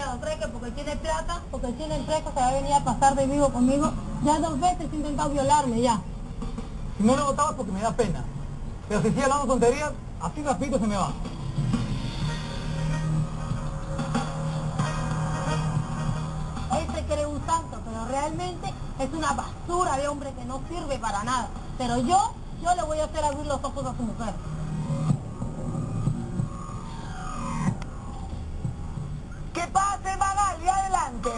lo trae que porque tiene plata, porque tiene empresa, se va a venir a pasar de vivo conmigo. Ya 2 veces he intentado violarme ya. Si no lo votaba porque me da pena. Pero si sigue hablando tonterías, así rapidito se me va. Él se cree un santo, pero realmente es una basura de hombre que no sirve para nada. Pero yo le voy a hacer abrir los ojos a su mujer. ¡Que pase, Magali! ¡Adelante!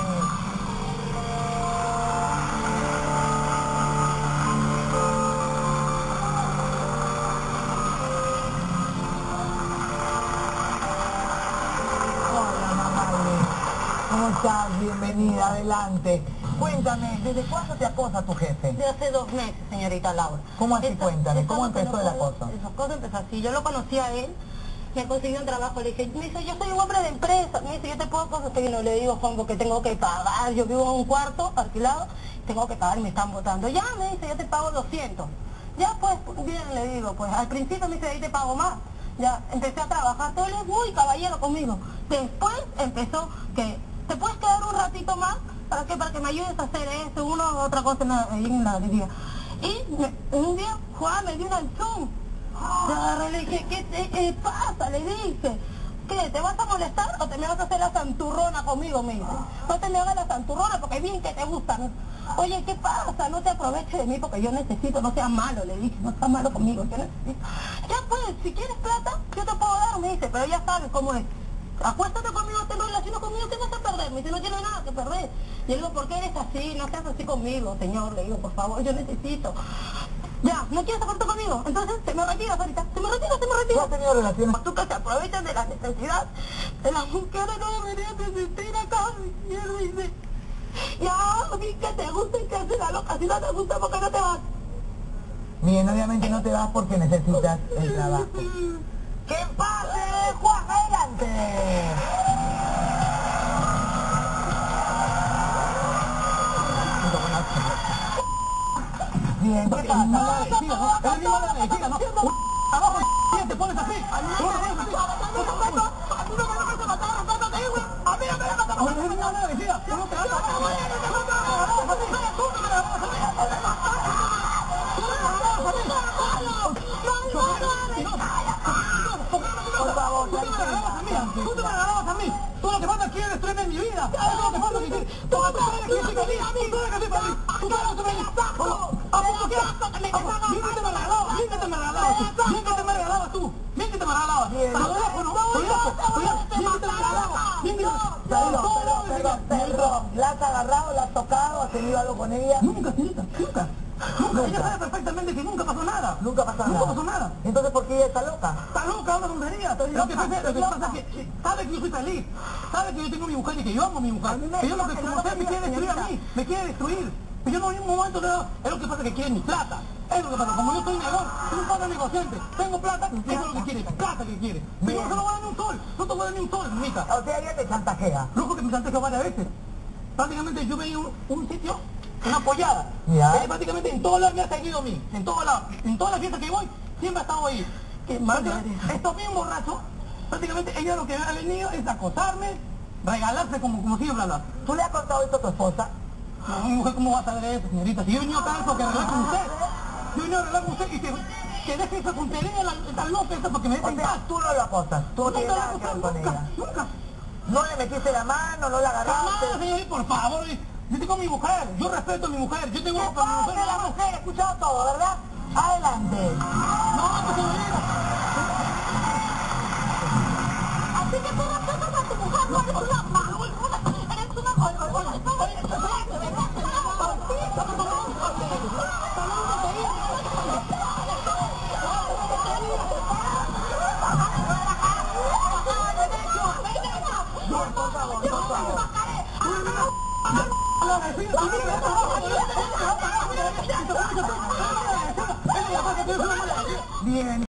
Hola, Magali. ¿Cómo estás? Bienvenida, adelante. Cuéntame, ¿desde cuándo te acosa tu jefe? De hace 2 meses, señorita Laura. ¿Cómo así? Cuéntame, ¿cómo empezó el acoso? Esa cosa empezó así. Yo lo conocí a él, me consiguió un trabajo. Le dije, me dice, yo soy un hombre de empresa. Me dice, yo te puedo cosas. Y no le digo, Juan, porque tengo que pagar. Yo vivo en un cuarto alquilado, tengo que pagar y me están botando. Ya, me dice, yo te pago 200. Ya, pues, bien, le digo, pues, al principio me dice, ahí te pago más. Ya, empecé a trabajar. Él es muy caballero conmigo. Después empezó que, ¿te puedes quedar un ratito más? ¿Para qué? Para que me ayudes a hacer eso, otra cosa ahí en la alegría. Y un día Juan me dio un Zoom. Le agarré, le dije, ¿qué pasa? Le dije, ¿qué? ¿Te vas a molestar o te me vas a hacer la santurrona conmigo? Me dice, no te me hagas la santurrona porque bien que te gusta, ¿no? Oye, ¿qué pasa? No te aproveches de mí porque yo necesito, no seas malo, le dije, no seas malo conmigo, yo necesito. Ya pues, si quieres plata, yo te puedo dar, me dice, pero ya sabes cómo es. Acuéstate conmigo, ten relaciones conmigo, ¿qué vas a perder? Me dice, no tienes nada que perder. Y le digo, ¿por qué eres así? No seas así conmigo, señor. Le digo, por favor, yo necesito. Ya, ¿no quieres acordar conmigo? Entonces, te me retiras ahorita. Te me retiras. ¿Tú has tenido relaciones? Tú que te aprovechas de la necesidad de las mujeres, no deberías de sentir acá, mierda, dice. Ya, a mí que te gusta y que hace la loca. Si no te gusta, ¿por qué no te vas? Bien, obviamente no te vas porque necesitas el trabajo. ¡Que pase, Juan! ¡Adelante! Bien, ¿qué pasa? No, es el mismo de la medicina, ¿no? Abajo, te pones así. A mí no me vas a matar, a mí no me vas a matar. Es el mismo de la medicina. No te vas a Por favor, tú te me regalabas a mí. Tú lo que pasa es que quieres destruirme mi vida. Eso es lo que pasa que quieres. Tú no sabes que yo soy feliz. Tú sabes que soy feliz. Tú sabes que soy feliz. ¿A poco qué? Bien que te me regalabas. Bien que te me regalabas. Bien que te me regalabas tú. Bien que te me regalabas. Soy loco, ¿no? Soy loco. Bien que te me regalabas. Bien que te Perdón. ¿La has agarrado, la has tocado, has tenido algo con ella? Nunca, señorita, nunca. Ella sabe perfectamente que nunca pasó nada. Nunca pasó nada. Nunca pasó nada. Entonces, ¿por qué ella está loca? Está loca, una tontería. Lo que pasa es que sabe que yo soy feliz. Sabe que yo tengo mi mujer y que yo amo a mi mujer. Que yo lo que como sea me quiere destruir a mí. Me quiere destruir. Pero yo no en un momento de nada. Es lo que pasa que quiere mi plata. Es lo que pasa. Como yo soy negón, soy un padre negociante. Tengo plata, eso es lo que quiere. Plata que quiere. Pero yo no se lo voy a dar ni un sol. No te voy a dar ni un sol, mamita. O sea, ella te chantajea. Loco que me chantajea varias veces. Prácticamente yo veía un sitio, una pollada. Ya. Prácticamente en todos lados me ha seguido a mí. En todos lados. En todas las fiestas que voy, siempre ha estado ahí. Estos bien borrachos, prácticamente ella lo que ha venido es acosarme, regalarse como siempre habla. ¿Tú le has contado esto a tu esposa? No, mi mujer, ¿cómo va a saber eso, señorita? Si yo he venido acá porque arreglar con usted. Yo he venido a arreglar con usted y que deje esa tontería tan loca esa porque me O sea, tú no lo acosas. Tú no tienes nada que ver con ella. Nunca. No le metiste la mano, no la agarraste. Jamás, señorita, por favor. Yo tengo a mi mujer, yo respeto a mi mujer, yo tengo ¿Qué para mi mujer. pasa, la mujer? He escuchado todo, ¿verdad? Adelante. No, pues señorita. Así que tú respetas a tu mujer, no eres una mala, eres una Bien,